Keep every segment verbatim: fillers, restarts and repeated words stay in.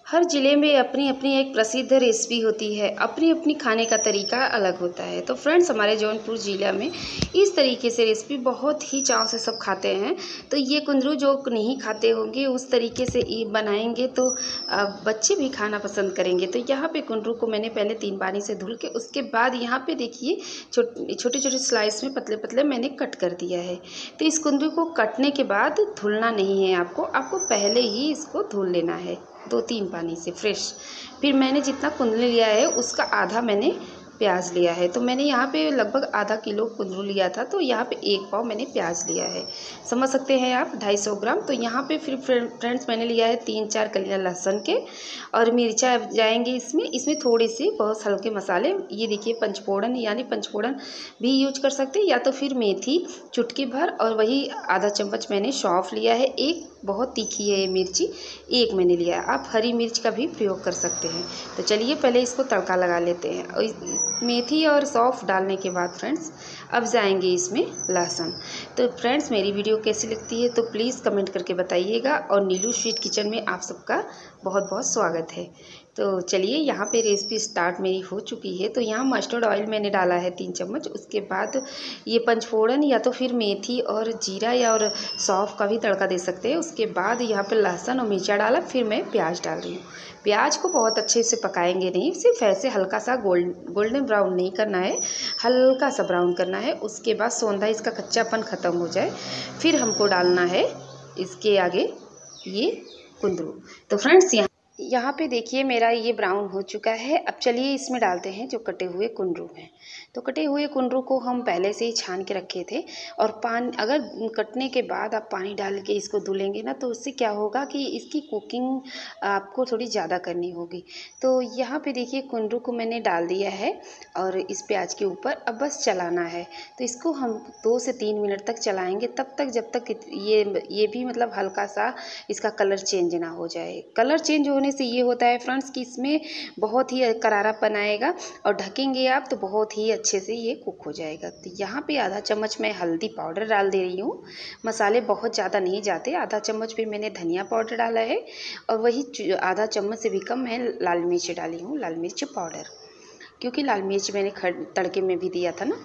हर ज़िले में अपनी अपनी एक प्रसिद्ध रेसिपी होती है, अपनी अपनी खाने का तरीका अलग होता है। तो फ्रेंड्स, हमारे जौनपुर ज़िला में इस तरीके से रेसिपी बहुत ही चाव से सब खाते हैं। तो ये कुंदरू जो नहीं खाते होंगे उस तरीके से ये बनाएंगे तो बच्चे भी खाना पसंद करेंगे। तो यहाँ पे कुंदरू को मैंने पहले तीन पानी से धुल के उसके बाद यहाँ पे देखिए छोटे छोटे स्लाइस में पतले पतले मैंने कट कर दिया है। तो इस कुंदरू को कटने के बाद धुलना नहीं है, आपको आपको पहले ही इसको धुल लेना है दो तीन पानी से फ्रेश। फिर मैंने जितना कुंदरू लिया है उसका आधा मैंने प्याज लिया है। तो मैंने यहाँ पे लगभग आधा किलो कुंदरू लिया था, तो यहाँ पे एक पाव मैंने प्याज लिया है, समझ सकते हैं आप, ढाई सौ ग्राम। तो यहाँ पे फिर फ्रेंड्स मैंने लिया है तीन चार कलियाँ लहसुन के, और मिर्चा जाएंगे इसमें इसमें थोड़े से बहुत हल्के मसाले। ये देखिए पंचफोड़न, यानी पंचफोड़न भी यूज कर सकते हैं, या तो फिर मेथी चुटकी भर, और वही आधा चम्मच मैंने सौंफ लिया है। एक बहुत तीखी है ये मिर्ची, एक मैंने लिया है। आप हरी मिर्च का भी प्रयोग कर सकते हैं। तो चलिए पहले इसको तड़का लगा लेते हैं। और मेथी और सौंफ डालने के बाद फ्रेंड्स अब जाएंगे इसमें लहसुन। तो फ्रेंड्स, मेरी वीडियो कैसी लगती है तो प्लीज़ कमेंट करके बताइएगा, और नीलू स्वीट किचन में आप सबका बहुत बहुत स्वागत है। तो चलिए यहाँ पे रेसिपी स्टार्ट मेरी हो चुकी है। तो यहाँ मस्टर्ड ऑयल मैंने डाला है तीन चम्मच। उसके बाद ये पंचफोड़न या तो फिर मेथी और जीरा या और सौंफ का भी तड़का दे सकते हैं। उसके बाद यहाँ पे लहसुन और मिर्चा डाला, फिर मैं प्याज डाल रही हूँ। प्याज को बहुत अच्छे से पकाएंगे नहीं, सिर्फ ऐसे हल्का सा गोल्ड गोल्डन ब्राउन नहीं करना है, हल्का सा ब्राउन करना है। उसके बाद सौंधा इसका कच्चापन ख़त्म हो जाए, फिर हमको डालना है इसके आगे ये कुंदरू। तो फ्रेंड्स यहाँ यहाँ पे देखिए मेरा ये ब्राउन हो चुका है। अब चलिए इसमें डालते हैं जो कटे हुए कुंदरू हैं। तो कटे हुए कुंदरू को हम पहले से ही छान के रखे थे, और पानी अगर कटने के बाद आप पानी डाल के इसको धुलेंगे ना, तो उससे क्या होगा कि इसकी कुकिंग आपको थोड़ी ज़्यादा करनी होगी। तो यहाँ पे देखिए कुंदरू को मैंने डाल दिया है, और इस प्याज के ऊपर अब बस चलाना है। तो इसको हम दो से तीन मिनट तक चलाएँगे, तब तक जब तक ये ये भी मतलब हल्का सा इसका कलर चेंज ना हो जाए। कलर चेंज होने से ये होता है फ्रेंड्स कि इसमें बहुत ही करारापन आएगा, और ढकेंगे आप तो बहुत ही अच्छे से ये कुक हो जाएगा। तो यहाँ पे आधा चम्मच मैं हल्दी पाउडर डाल दे रही हूँ। मसाले बहुत ज़्यादा नहीं जाते। आधा चम्मच फिर मैंने धनिया पाउडर डाला है, और वही आधा चम्मच से भी कम मैं लाल मिर्च डाली हूँ, लाल मिर्च पाउडर, क्योंकि लाल मिर्च मैंने तड़के में भी दिया था ना।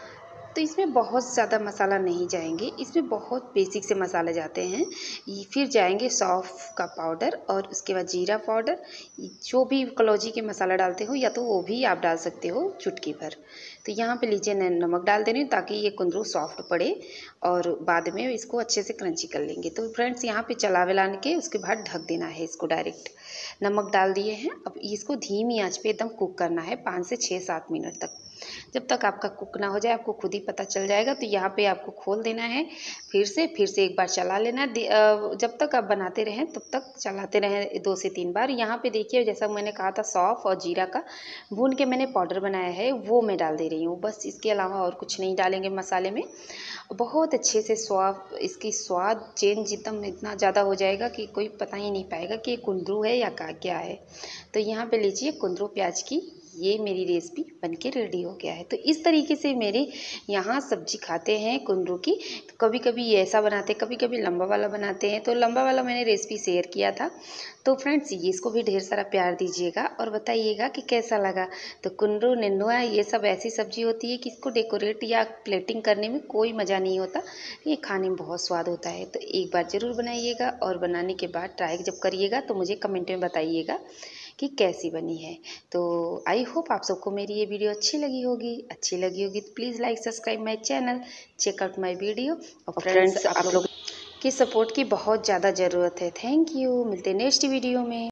तो इसमें बहुत ज़्यादा मसाला नहीं जाएंगे, इसमें बहुत बेसिक से मसाले जाते हैं। फिर जाएंगे सौंफ का पाउडर, और उसके बाद जीरा पाउडर। जो भी कलौजी के मसाला डालते हो या तो वो भी आप डाल सकते हो चुटकी भर। तो यहाँ पे लीजिए नमक डाल दे रही हूँ ताकि ये कुंदरू सॉफ्ट पड़े, और बाद में इसको अच्छे से क्रंची कर लेंगे। तो फ्रेंड्स यहाँ पे चला वेलान के उसके बाद ढक देना है इसको। डायरेक्ट नमक डाल दिए हैं। अब इसको धीमी आंच पे एकदम कुक करना है पाँच से छः सात मिनट तक। जब तक आपका कुक ना हो जाए आपको खुद ही पता चल जाएगा। तो यहाँ पे आपको खोल देना है, फिर से फिर से एक बार चला लेना। जब तक आप बनाते रहें तब तक चलाते रहें दो से तीन बार। यहाँ पे देखिए जैसा मैंने कहा था सौंफ और जीरा का भून के मैंने पाउडर बनाया है, वो मैं डाल दे रही हूँ बस। इसके अलावा और कुछ नहीं डालेंगे मसाले में। बहुत अच्छे से स्वाद इसकी स्वाद चेंज एकदम इतना ज़्यादा हो जाएगा कि कोई पता ही नहीं पाएगा कि ये कुंदरू है या क्या है। तो यहाँ पे लीजिए कुंदरू प्याज की ये मेरी रेसिपी बनके रेडी हो गया है। तो इस तरीके से मेरे यहाँ सब्जी खाते हैं कुंदरू की। तो कभी कभी ऐसा बनाते हैं, कभी कभी लंबा वाला बनाते हैं। तो लंबा वाला मैंने रेसिपी शेयर किया था। तो फ्रेंड्स ये इसको भी ढेर सारा प्यार दीजिएगा और बताइएगा कि कैसा लगा। तो कुंदरू नेनुआ ये सब ऐसी सब्जी होती है कि इसको डेकोरेट या प्लेटिंग करने में कोई मज़ा नहीं होता, ये खाने में बहुत स्वाद होता है। तो एक बार ज़रूर बनाइएगा, और बनाने के बाद ट्राई जब करिएगा तो मुझे कमेंट में बताइएगा कि कैसी बनी है। तो आई होप आप सबको मेरी ये वीडियो अच्छी लगी होगी। अच्छी लगी होगी तो please like subscribe my channel, check out my video. और फ्रेंड्स आप लोग की सपोर्ट की बहुत ज़्यादा ज़रूरत है। Thank you. मिलते हैं नेक्स्ट वीडियो में।